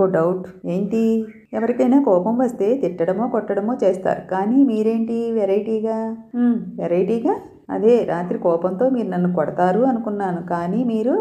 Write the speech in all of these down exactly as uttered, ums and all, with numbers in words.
నాకో డౌట్. ఏంటి? ఎవరికైనా కోపం వస్తే తిట్టడమో కొట్టడమో చేస్తారు, కానీ మీరేంటి వెరైటీగా? వెరైటీగా అదే రాత్రి కోపంతో మీరు నన్ను కొడతారు అనుకున్నాను, కానీ మీరు...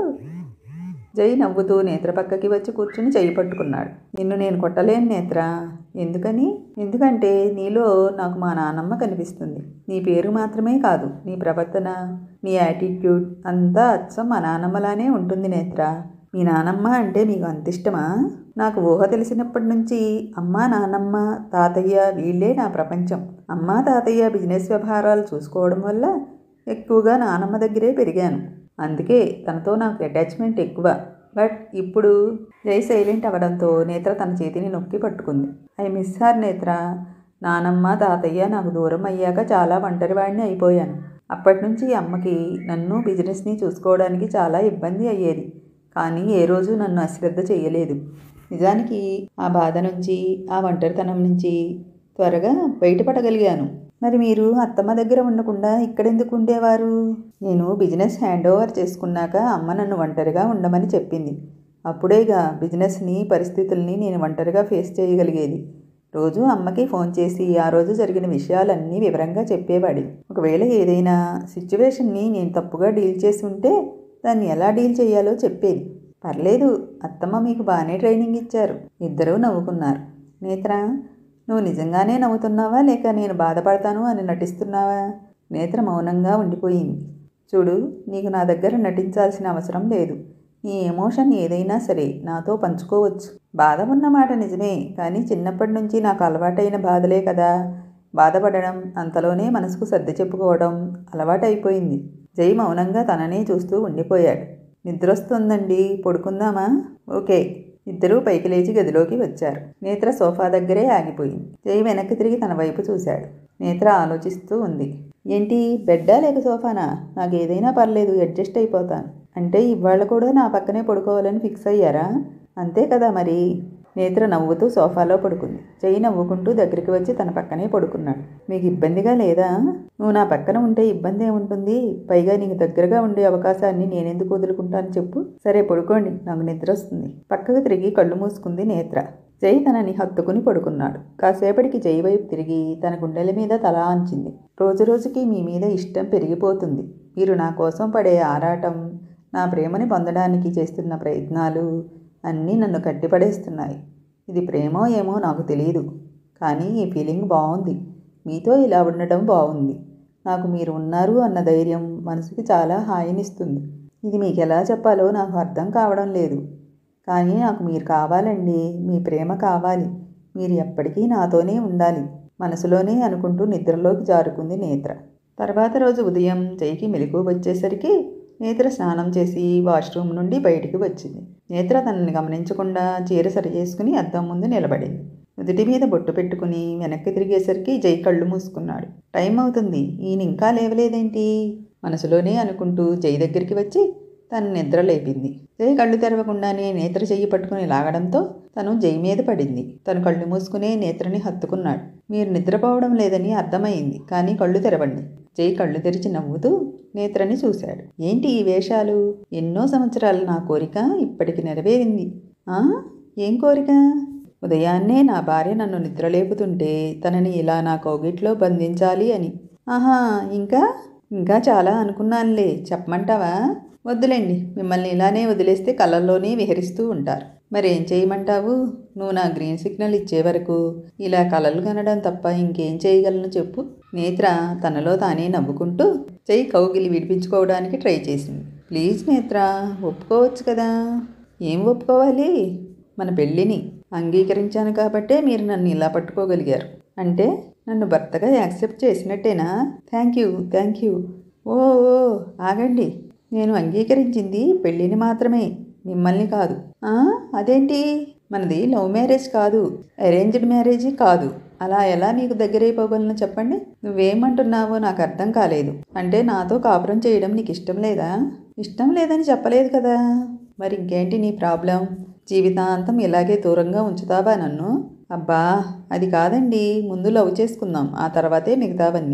జై నవ్వుతూ నేత్ర పక్కకి వచ్చి కూర్చుని చెయ్యి పట్టుకున్నాడు. నిన్ను నేను కొట్టలేను నేత్ర. ఎందుకని? ఎందుకంటే నీలో నాకు మా నానమ్మ కనిపిస్తుంది. నీ పేరు మాత్రమే కాదు, నీ ప్రవర్తన, నీ యాటిట్యూడ్ అంతా అచ్చం మా నానమ్మలానే ఉంటుంది నేత్ర. మీ నానమ్మ అంటే మీకు అంత ఇష్టమా? నాకు ఊహ తెలిసినప్పటి నుంచి అమ్మ, నానమ్మ, తాతయ్య వీళ్ళే నా ప్రపంచం. అమ్మ తాతయ్య బిజినెస్ వ్యవహారాలు చూసుకోవడం వల్ల ఎక్కువగా నానమ్మ దగ్గరే పెరిగాను. అందుకే తనతో నాకు అటాచ్మెంట్ ఎక్కువ. బట్ ఇప్పుడు జై సైలెంట్ అవ్వడంతో నేత్ర తన చేతిని నొక్కి పట్టుకుంది. ఐ మిస్ హర్ నేత్ర. నానమ్మ తాతయ్య నాకు దూరం అయ్యాక చాలా ఒంటరివాడిని అయిపోయాను. అప్పటి నుంచి అమ్మకి నన్ను బిజినెస్ని చూసుకోవడానికి చాలా ఇబ్బంది అయ్యేది, కానీ ఏ రోజు నన్ను అశ్రద్ధ చేయలేదు. నిజానికి ఆ బాధ నుంచి, ఆ ఒంటరితనం నుంచి త్వరగా బయటపడగలిగాను. మరి మీరు అత్తమ్మ దగ్గర ఉండకుండా ఇక్కడెందుకు ఉండేవారు? నేను బిజినెస్ హ్యాండ్ ఓవర్ చేసుకున్నాక అమ్మ నన్ను ఒంటరిగా ఉండమని చెప్పింది. అప్పుడేగా బిజినెస్ని, పరిస్థితుల్ని నేను ఒంటరిగా ఫేస్ చేయగలిగేది. రోజు అమ్మకి ఫోన్ చేసి ఆ రోజు జరిగిన విషయాలన్నీ వివరంగా చెప్పేవాడి. ఒకవేళ ఏదైనా సిచ్యువేషన్ని నేను తప్పుగా డీల్ చేసి ఉంటే దాన్ని ఎలా డీల్ చేయాలో చెప్పేది. పర్లేదు, అత్తమ్మ మీకు బాగానే ట్రైనింగ్ ఇచ్చారు. ఇద్దరూ నవ్వుకున్నారు. నేత్ర, నువ్వు నిజంగానే నవ్వుతున్నావా లేక నేను బాధపడతాను అని నటిస్తున్నావా? నేత్ర మౌనంగా ఉండిపోయింది. చూడు, నీకు నా దగ్గర నటించాల్సిన అవసరం లేదు. నీ ఎమోషన్ ఏదైనా సరే నాతో పంచుకోవచ్చు. బాధ ఉన్నమాట నిజమే, కానీ చిన్నప్పటి నుంచి నాకు అలవాటైన బాధలే కదా. బాధపడడం, అంతలోనే మనసుకు సర్ది చెప్పుకోవడం అలవాటైపోయింది. జై మౌనంగా తననే చూస్తూ ఉండిపోయాడు. నిద్రొస్తుందండి, పడుకుందామా? ఓకే. ఇద్దరూ పైకి లేచి గదిలోకి వచ్చారు. నేత్ర సోఫా దగ్గరే ఆగిపోయింది. జై వెనక్కి తిరిగి తన వైపు చూశాడు. నేత్ర ఆలోచిస్తూ ఉంది. ఏంటి, బెడ్డా లేక సోఫానా? నాకు ఏదైనా పర్లేదు, అడ్జస్ట్ అయిపోతాను. అంటే ఇవాళ కూడా నా పక్కనే పడుకోవాలని ఫిక్స్ అయ్యారా? అంతే కదా మరి. నేత్ర నవ్వుతూ సోఫాలో పడుకుంది. జై నవ్వుకుంటూ దగ్గరికి వచ్చి తన పక్కనే పడుకున్నాడు. మీకు ఇబ్బందిగా లేదా? నువ్వు నా పక్కన ఉంటే ఇబ్బంది ఏముంటుంది? పైగా నీకు దగ్గరగా ఉండే అవకాశాన్ని నేనెందుకు వదులుకుంటాను చెప్పు. సరే పడుకోండి, నాకు నిద్ర వస్తుంది. పక్కకు తిరిగి కళ్ళు మూసుకుంది నేత్ర. జై తనని హత్తుకుని పడుకున్నాడు. కాసేపటికి జై వైపు తిరిగి తన గుండెల మీద తల ఆంచింది. రోజు రోజుకి మీ మీద ఇష్టం పెరిగిపోతుంది. మీరు నా కోసం పడే ఆరాటం, నా ప్రేమని పొందడానికి చేస్తున్న ప్రయత్నాలు అన్నీ నన్ను కట్టిపడేస్తున్నాయి. ఇది ప్రేమో ఏమో నాకు తెలియదు, కానీ ఈ ఫీలింగ్ బాగుంది. మీతో ఇలా ఉండడం బాగుంది. నాకు మీరు ఉన్నారు అన్న ధైర్యం మనసుకి చాలా హాయినిస్తుంది. ఇది మీకు ఎలా చెప్పాలో నాకు అర్థం కావడం లేదు, కానీ నాకు మీరు కావాలండి. మీ ప్రేమ కావాలి. మీరు ఎప్పటికీ నాతోనే ఉండాలి మనసులోనే అనుకుంటూ నిద్రలోకి జారుకుంది నేత్ర. తర్వాత రోజు ఉదయం జైకి మెలకువ వచ్చేసరికి నేత్ర స్నానం చేసి వాష్రూమ్ నుండి బయటికి వచ్చింది. నేత్ర తనని గమనించకుండా చీర సరి చేసుకుని అద్దం ముందు నిలబడింది. నుదుటి మీద బొట్టు పెట్టుకుని వెనక్కి తిరిగేసరికి జై కళ్ళు మూసుకున్నాడు. టైం అవుతుంది, ఈయన ఇంకా లేవలేదేంటి మనసులోనే అనుకుంటూ జై దగ్గరికి వచ్చి తను నిద్ర లేపింది. జై కళ్ళు తెరవకుండానే నేత్ర చెయ్యి పట్టుకుని లాగడంతో తను జై మీద పడింది. తను కళ్ళు మూసుకునే నేత్రని హత్తుకున్నాడు. మీరు నిద్రపోవడం లేదని అర్థమైంది, కానీ కళ్ళు తెరవండి. జై కళ్ళు తెరిచి నవ్వుతూ నేత్రని చూశాడు. ఏంటి ఈ వేషాలు? ఎన్నో సంవత్సరాల నా కోరిక ఇప్పటికి నెరవేరింది. ఆ ఏం కోరిక? ఉదయాన్నే నా భార్య నన్ను నిద్రలేపుతుంటే తనని ఇలా నా కౌగిట్లో బంధించాలి అని. ఆహా, ఇంకా ఇంకా చాలా అనుకున్నానులే, చెప్పమంటావా? వద్దులేండి, మిమ్మల్ని ఇలానే వదిలేస్తే కళ్ళల్లోనే విహరిస్తూ ఉంటారు. మరేం చేయమంటావు? నువ్వు నా గ్రీన్ సిగ్నల్ ఇచ్చే వరకు ఇలా కలలు కనడం తప్ప ఇంకేం చేయగలను చెప్పు. నేత్ర తనలో తానే నవ్వుకుంటూ జై కౌగిలి విడిపించుకోవడానికి ట్రై చేసింది. ప్లీజ్ నేత్ర, ఒప్పుకోవచ్చు కదా. ఏం ఒప్పుకోవాలి? మన పెళ్ళిని అంగీకరించాను కాబట్టే మీరు నన్ను ఇలా పట్టుకోగలిగారు. అంటే నన్ను భర్తగా యాక్సెప్ట్ చేసినట్టేనా? థ్యాంక్ యూ థ్యాంక్ యూ ఓ ఓ ఆగండి, నేను అంగీకరించింది పెళ్ళిని మాత్రమే, మిమ్మల్ని కాదు. అదేంటి? మనది లవ్ మ్యారేజ్ కాదు, అరేంజ్డ్ మ్యారేజీ కాదు. అలా ఎలా మీకు దగ్గరైపోగలను చెప్పండి. నువ్వేమంటున్నావో నాకు అర్థం కాలేదు. అంటే నాతో కాపురం చేయడం నీకు ఇష్టం లేదా? ఇష్టం లేదని చెప్పలేదు కదా. మరి ఇంకేంటి నీ ప్రాబ్లం? జీవితాంతం ఇలాగే దూరంగా ఉంచుతావా నన్ను? అబ్బా అది కాదండి, ముందు లవ్ చేసుకుందాం, ఆ తర్వాతే మిగతావన్నీ.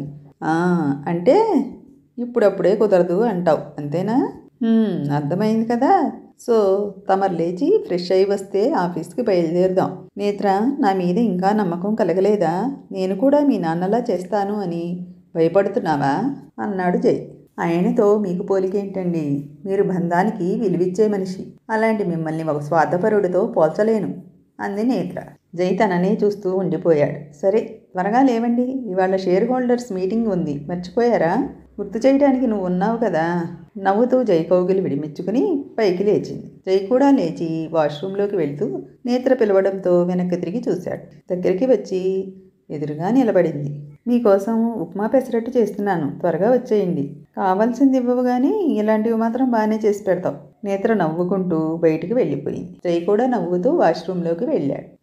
అంటే ఇప్పుడప్పుడే కుదరదు అంటావు, అంతేనా? అర్థమైంది కదా. సో తమరు లేచి ఫ్రెష్ అయి వస్తే ఆఫీస్కి బయలుదేరుదాం. నేత్ర, నా మీద ఇంకా నమ్మకం కలగలేదా? నేను కూడా మీ నాన్నలా చేస్తాను అని భయపడుతున్నావా అన్నాడు జై. ఆయనతో మీకు పోలికేంటండి? మీరు బంధానికి విలువిచ్చే మనిషి. అలాంటి మిమ్మల్ని ఒక స్వార్థపరుడితో పోల్చలేను అంది నేత్ర. జై తననే చూస్తూ ఉండిపోయాడు. సరే, త్వరగా లేవండి, ఇవాళ షేర్ హోల్డర్స్ మీటింగ్ ఉంది, మర్చిపోయారా? గుర్తు చేయడానికి నువ్వు ఉన్నావు కదా. నవ్వుతూ జై కౌగిలి విడిమిచ్చుకుని పైకి లేచింది. జై కూడా లేచి వాష్రూంలోకి వెళ్తూ నేత్ర పిలవడంతో వెనక్కి తిరిగి చూశాడు. దగ్గరికి వచ్చి ఎదురుగా నిలబడింది. మీకోసం ఉప్మా పెసరట్టు చేస్తున్నాను, త్వరగా వచ్చేయండి. కావాల్సింది ఇవ్వవు కానీ ఇలాంటివి మాత్రం బాగానే చేసి పెడతావు. నేత్ర నవ్వుకుంటూ బయటికి వెళ్ళిపోయింది. జై కూడా నవ్వుతూ వాష్రూంలోకి వెళ్ళాడు.